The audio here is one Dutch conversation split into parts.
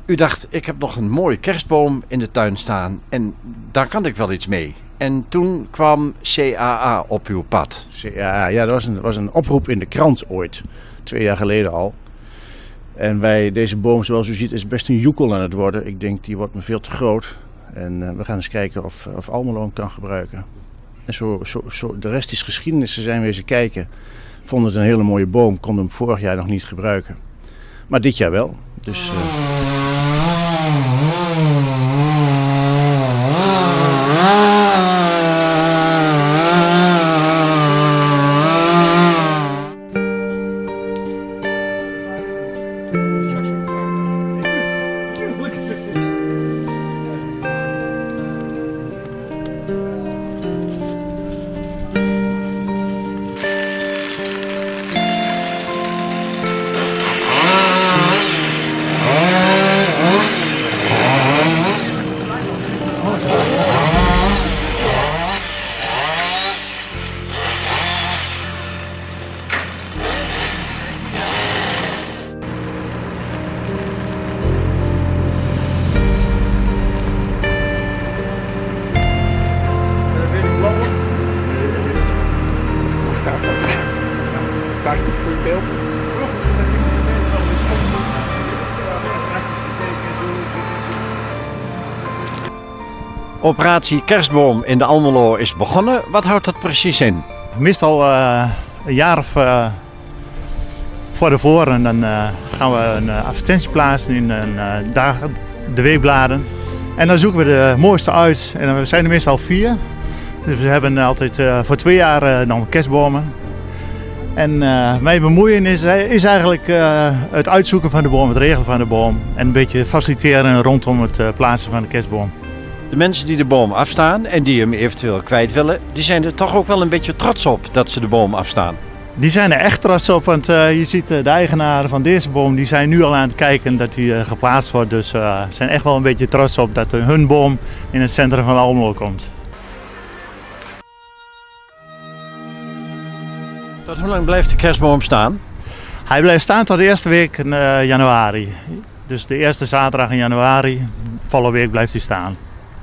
U dacht, ik heb nog een mooie kerstboom in de tuin staan en daar kan ik wel iets mee. En toen kwam CAA op uw pad. Ja, dat was een oproep in de krant ooit, 2 jaar geleden al. En deze boom, zoals u ziet, is best een joekel aan het worden. Ik denk, die wordt me veel te groot. En we gaan eens kijken of Almelo hem kan gebruiken. En de rest is geschiedenis. Ze zijn wezen kijken, vonden het een hele mooie boom, konden hem vorig jaar nog niet gebruiken. Maar dit jaar wel. Dus... Sta ik niet voor je beeld? Operatie Kerstboom in de Almelo is begonnen. Wat houdt dat precies in? Meestal een jaar of voor de voren dan gaan we een advertentie plaatsen in de weekbladen. En dan zoeken we de mooiste uit. En we zijn er meestal 4. Dus we hebben altijd voor 2 jaar dan kerstbomen. En mijn bemoeien is eigenlijk het uitzoeken van de boom, het regelen van de boom. En een beetje faciliteren rondom het plaatsen van de kerstboom. De mensen die de boom afstaan en die hem eventueel kwijt willen, die zijn er toch ook wel een beetje trots op dat ze de boom afstaan. Die zijn er echt trots op, want je ziet de eigenaren van deze boom, die zijn nu al aan het kijken dat die geplaatst wordt. Dus ze zijn echt wel een beetje trots op dat hun boom in het centrum van Almelo komt. Tot hoe lang blijft de kerstboom staan? Hij blijft staan tot de eerste week in januari. Dus de eerste zaterdag in januari, volle week blijft hij staan.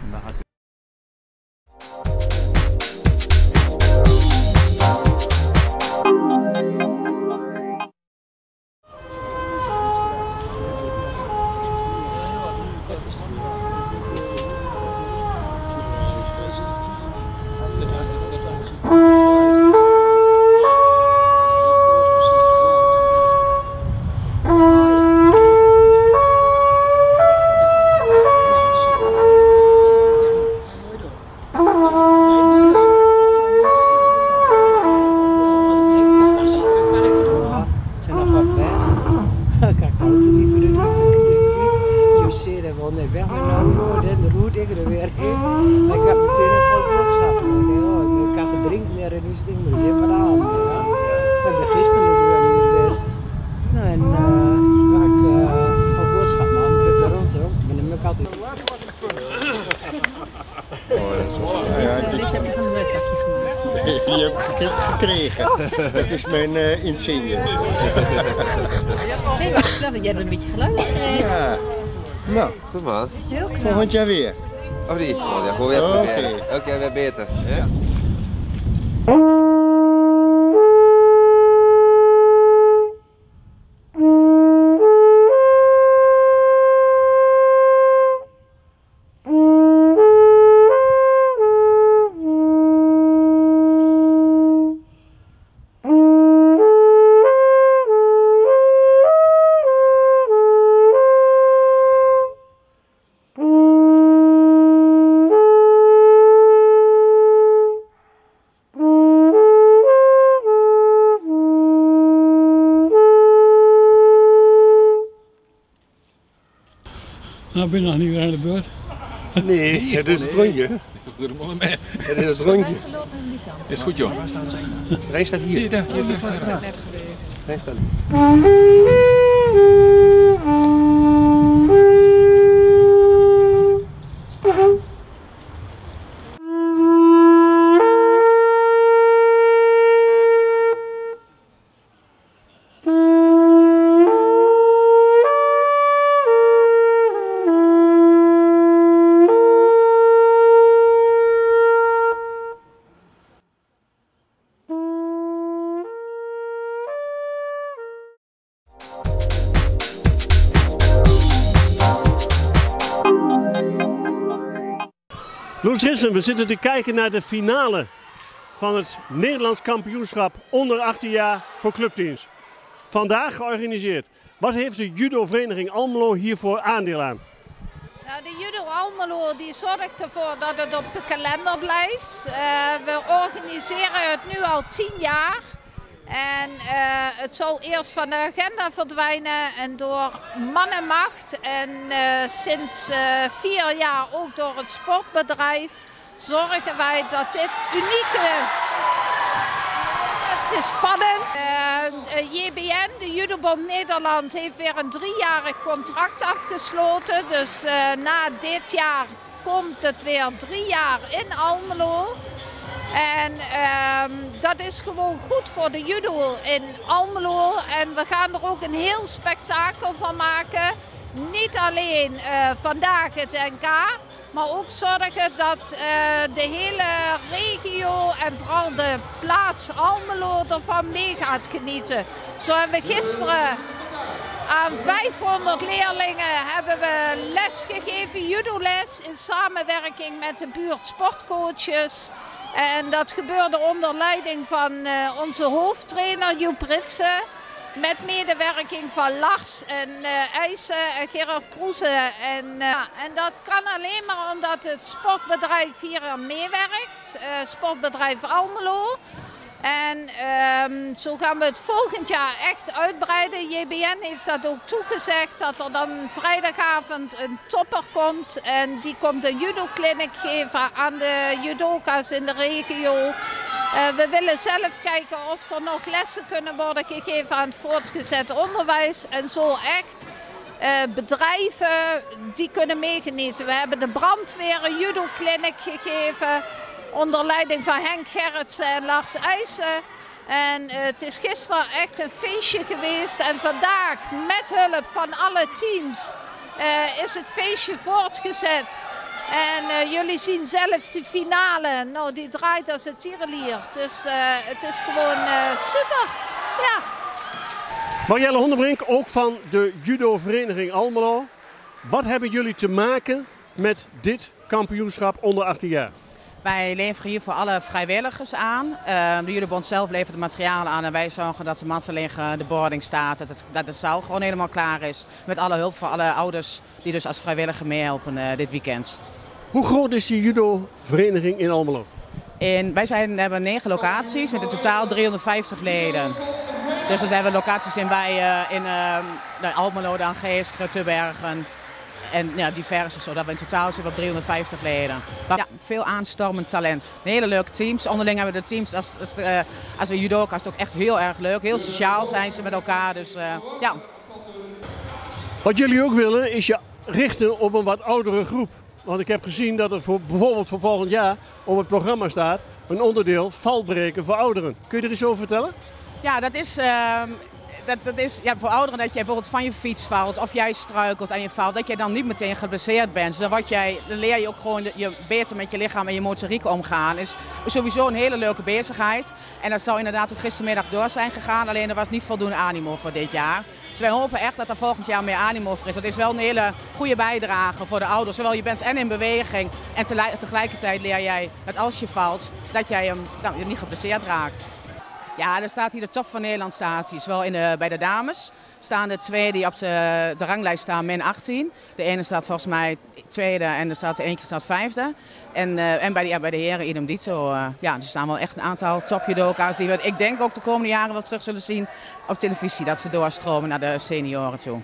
Die heb ik gekregen. Dat is mijn insigne. Nee, maar dat jij er een beetje geluisterd hebt. Ja. Nou, goed man. Heel knap. volgend jaar weer. Of niet? Oh, ja, gewoon weer proberen. Elke keer weer beter. Ja? Nou ben je nog niet weer aan de beurt. Nee, het is het rondje. Het is het rondje. Is goed joh. Rijn staat hier. Daar. Rijn staat Loes Rissen, we zitten te kijken naar de finale van het Nederlands kampioenschap onder 18 jaar voor clubteams. Vandaag georganiseerd. Wat heeft de judo-vereniging Almelo hiervoor aandeel aan? Nou, de Judo Almelo die zorgt ervoor dat het op de kalender blijft. We organiseren het nu al 10 jaar. En het zal eerst van de agenda verdwijnen en door man en macht. En sinds 4 jaar ook door het sportbedrijf zorgen wij dat dit unieke... Het is spannend. JBN, de Judobond Nederland, heeft weer een 3-jarig contract afgesloten. Dus na dit jaar komt het weer 3 jaar in Almelo. En dat is gewoon goed voor de judo in Almelo. En we gaan er ook een heel spektakel van maken. Niet alleen vandaag het NK, maar ook zorgen dat de hele regio en vooral de plaats Almelo ervan mee gaat genieten. Zo hebben we gisteren aan 500 leerlingen hebben we les gegeven, judoles, in samenwerking met de buurt sportcoaches. En dat gebeurde onder leiding van onze hoofdtrainer Joep Ritsen. Met medewerking van Lars en IJssen en Gerard Kroeze. En dat kan alleen maar omdat het sportbedrijf hier aan meewerkt. Sportbedrijf Almelo. En zo gaan we het volgend jaar echt uitbreiden. JBN heeft dat ook toegezegd, dat er dan vrijdagavond een topper komt. En die komt een judo-clinic geven aan de judoka's in de regio. We willen zelf kijken of er nog lessen kunnen worden gegeven aan het voortgezet onderwijs. En zo echt bedrijven die kunnen meegenieten. We hebben de brandweer een judo-clinic gegeven. Onder leiding van Henk Gerritsen en Lars IJssen. En het is gisteren echt een feestje geweest. En vandaag, met hulp van alle teams, is het feestje voortgezet. En jullie zien zelf de finale. Nou, die draait als een tierenlier. Dus het is gewoon super. Ja. Marielle Hondenbrink, ook van de judo-vereniging Almelo. Wat hebben jullie te maken met dit kampioenschap onder 18 jaar? Wij leveren hier voor alle vrijwilligers aan. De Judobond zelf levert het materiaal aan en wij zorgen dat de matten liggen, de boarding staat, dat de zaal gewoon helemaal klaar is. Met alle hulp voor alle ouders die dus als vrijwilliger meehelpen dit weekend. Hoe groot is die judo-vereniging in Almelo? Wij hebben 9 locaties met in totaal 350 leden. Dus er zijn wel locaties in Almelo, dan Geesteren, Tubbergen. En ja, diverse, zodat we in totaal zitten op 350 leden. Maar ja, veel aanstormend talent. Hele leuke teams. Onderling hebben we de teams als we judoka is het ook echt heel erg leuk. Heel sociaal zijn ze met elkaar. Dus ja. Wat jullie ook willen is je richten op een wat oudere groep. Want ik heb gezien dat er bijvoorbeeld voor volgend jaar op het programma staat een onderdeel valbreken voor ouderen. Kun je er iets over vertellen? Ja, dat is... Dat is ja, voor ouderen dat jij bijvoorbeeld van je fiets valt of jij struikelt en je valt, dat jij dan niet meteen geblesseerd bent. Dus dan leer je ook gewoon je beter met je lichaam en je motoriek omgaan. Is sowieso een hele leuke bezigheid. En dat zou inderdaad ook gistermiddag door zijn gegaan, alleen er was niet voldoende animo voor dit jaar. Dus wij hopen echt dat er volgend jaar meer animo voor is. Dat is wel een hele goede bijdrage voor de ouders. Zowel je bent en in beweging en tegelijkertijd leer jij dat als je valt, dat jij niet geblesseerd raakt. Ja, er staat hier de top van Nederland staat hier. Zowel bij de dames staan de 2 die op de ranglijst staan min 18. De ene staat volgens mij 2e en er eentje staat 5e. En bij de heren idem dito. Ja, er staan wel echt een aantal top judoka's die we, ik denk ook de komende jaren wel terug zullen zien op televisie. Dat ze doorstromen naar de senioren toe.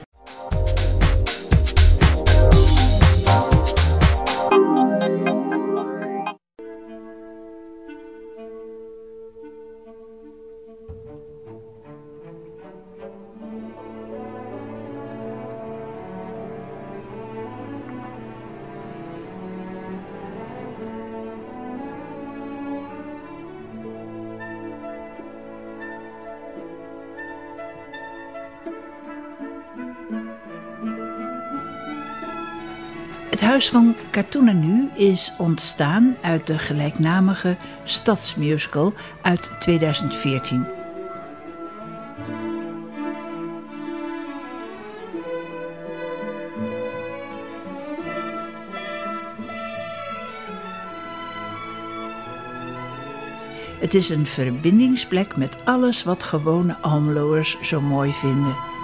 Het Huis van Cartoon en Nu is ontstaan uit de gelijknamige stadsmusical uit 2014. Het is een verbindingsplek met alles wat gewone Almeloers zo mooi vinden.